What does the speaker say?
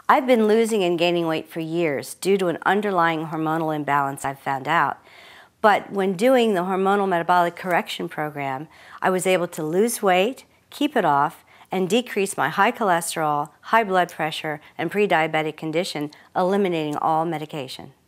I've been losing and gaining weight for years due to an underlying hormonal imbalance I've found out. But when doing the hormonal metabolic correction program, I was able to lose weight, keep it off, and decrease my high cholesterol, high blood pressure, and pre-diabetic condition, eliminating all medication.